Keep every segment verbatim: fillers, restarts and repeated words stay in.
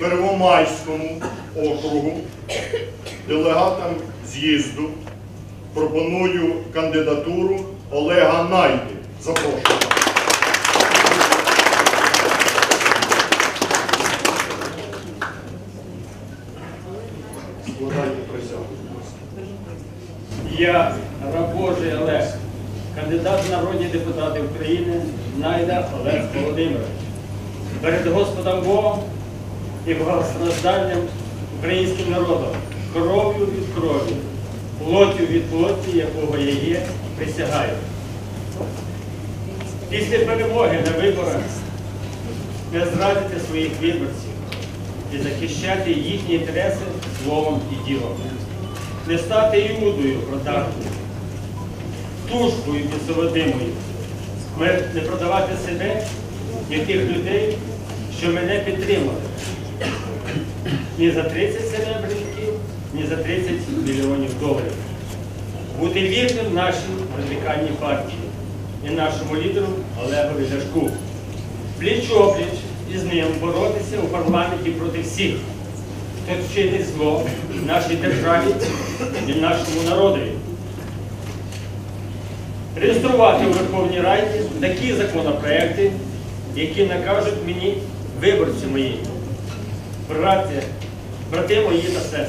Первомайському округу, делегатам з'їзду пропоную кандидатуру Олега Найди. Запрошую. Складайте присягу. Я, раб Божий Олег, кандидат в народні депутати України, Найда Олег Володимирович, перед Господом Богом і багатостраждальним українським народом, кров'ю від крові, плоттю від плоті, якого я є, присягаю. Після перемоги на виборах не зрадити своїх виборців і захищати їхні інтереси словом і ділом. Не стати Іудою продажною, тушкою підсолодимою, не продавати себе і тих людей, що мене підтримали. Ні за тридцять серебряників, ні за тридцять мільйонів доларів. Бути вірним нашій радикальній партії і нашому лідеру Олегові Ляшку. Пліч-опліч із ним боротися у парламенті проти всіх, хто вчинить зло нашій державі і нашому народові. Реєструвати у Верховній Раді такі законопроекти, які накажуть мені виборці мої, брати, брати мої та сестри.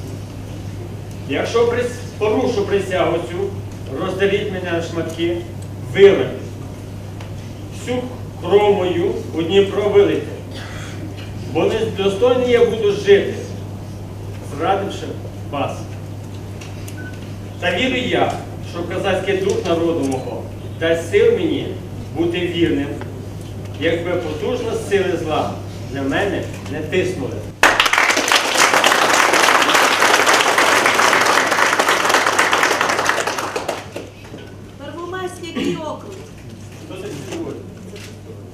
Якщо порушу присягу цю, розділіть мене на шматки, вилити. Всю кров мою у Дніпро вилити, бо недостойний я буду жити, зрадивши вас. Та вірю я, що козацький дух народу мого дасть сил мені бути вірним, якби потужно сили зла на мене не тиснули. Первомайський який округ? Хто це сьогодні?